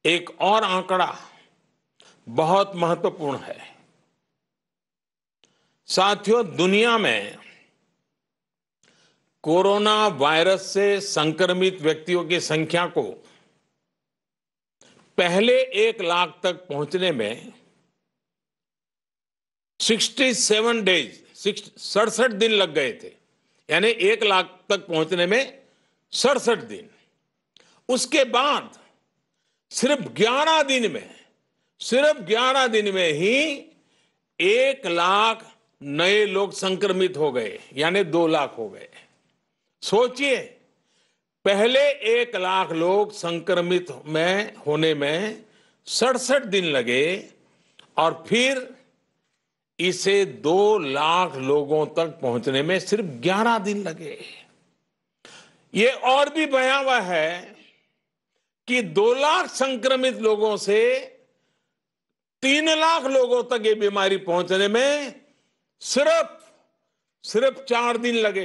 एक और आंकड़ा बहुत महत्वपूर्ण है। साथियों, दुनिया में कोरोना वायरस से संक्रमित व्यक्तियों की संख्या को पहले 1 लाख तक पहुंचने में 67 डेज 67 दिन लग गए थे। यानी 1 लाख तक पहुंचने में 67 दिन। उसके बाद सिर्फ 11 दिन में ही 1 लाख नए लोग संक्रमित हो गए, यानी 2 लाख हो गए। सोचिए, पहले 1 लाख लोग संक्रमित में होने में 67 दिन लगे और फिर इसे 2 लाख लोगों तक पहुंचने में सिर्फ 11 दिन लगे। ये और भी भयावह है कि 2 लाख संक्रमित लोगों से 3 लाख लोगों तक ये बीमारी पहुंचने में सिर्फ 4 दिन लगे।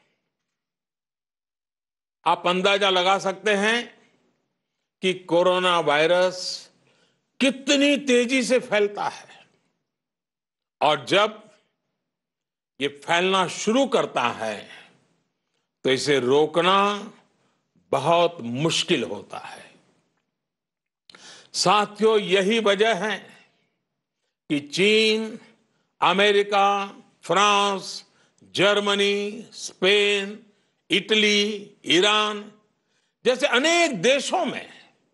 आप अंदाजा लगा सकते हैं कि कोरोना वायरस कितनी तेजी से फैलता है, और जब ये फैलना शुरू करता है तो इसे रोकना बहुत मुश्किल होता है। साथियों, यही वजह है कि चीन, America, France, Germany, Spain, Italy, Iran जैसे अनेक देशों में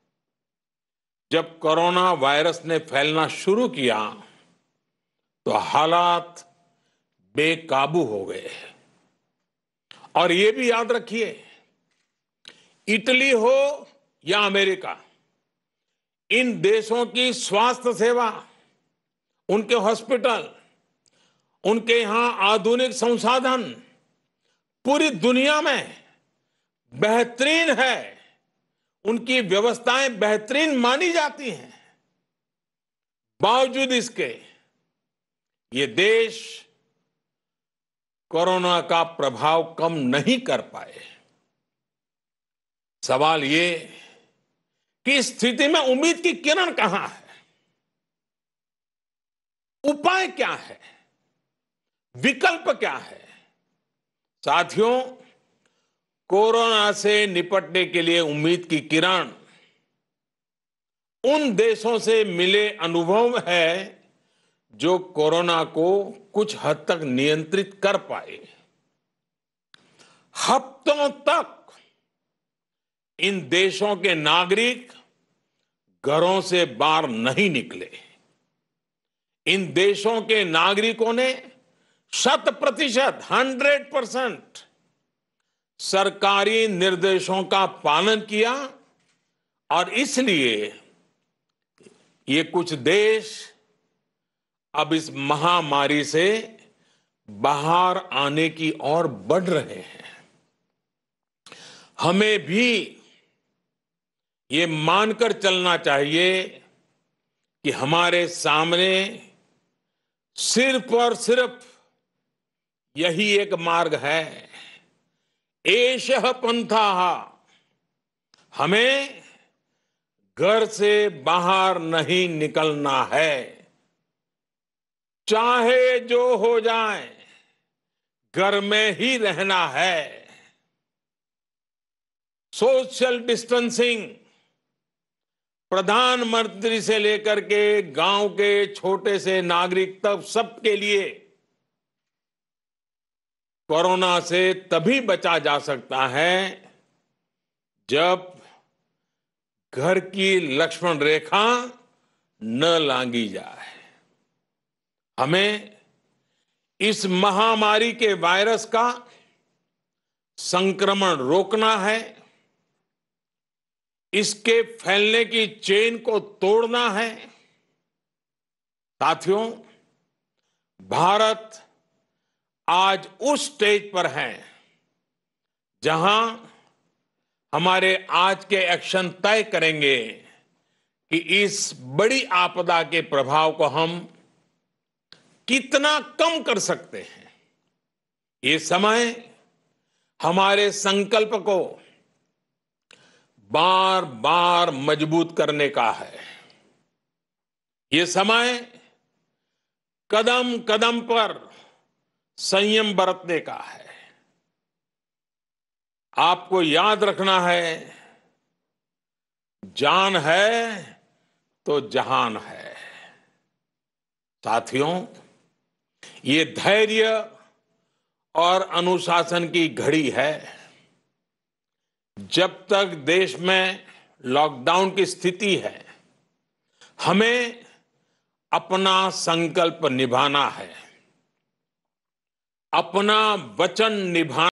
जब कोरोना वायरस ने फैलना शुरू किया तो हालात बेकाबू हो गए। और ये भी याद रखिए, इटली हो या अमेरिका, इन देशों की स्वास्थ्य सेवा, उनके हॉस्पिटल, उनके यहां आधुनिक संसाधन पूरी दुनिया में बेहतरीन है। उनकी व्यवस्थाएं बेहतरीन मानी जाती हैं। बावजूद इसके ये देश कोरोना का प्रभाव कम नहीं कर पाए। सवाल ये कि इस स्थिति में उम्मीद की किरण कहां है? उपाय क्या है? विकल्प क्या है? साथियों, कोरोना से निपटने के लिए उम्मीद की किरण उन देशों से मिले अनुभव है जो कोरोना को कुछ हद तक नियंत्रित कर पाए। हफ्तों तक इन देशों के नागरिक घरों से बाहर नहीं निकले। इन देशों के नागरिकों ने 100% सरकारी निर्देशों का पालन किया, और इसलिए ये कुछ देश अब इस महामारी से बाहर आने की ओर बढ़ रहे हैं। हमें भी ये मानकर चलना चाहिए कि हमारे सामने सिर्फ और सिर्फ यही एक मार्ग है, एषः पंथाः। हमें घर से बाहर नहीं निकलना है, चाहे जो हो जाए घर में ही रहना है। सोशल डिस्टेंसिंग प्रधानमंत्री से लेकर के गांव के छोटे से नागरिक तक सबके लिए कोरोना से तभी बचा जा सकता है जब घर की लक्ष्मण रेखा न लांघी जाए। हमें इस महामारी के वायरस का संक्रमण रोकना है, इसके फैलने की चेन को तोड़ना है। साथियों, भारत आज उस स्टेज पर है जहां हमारे आज के एक्शन तय करेंगे कि इस बड़ी आपदा के प्रभाव को हम कितना कम कर सकते हैं। ये समय हमारे संकल्प को बार बार मजबूत करने का है। ये समय कदम कदम पर संयम बरतने का है। आपको याद रखना है, जान है तो जहान है। साथियों, ये धैर्य और अनुशासन की घड़ी है। जब तक देश में लॉकडाउन की स्थिति है, हमें अपना संकल्प निभाना है, अपना वचन निभाना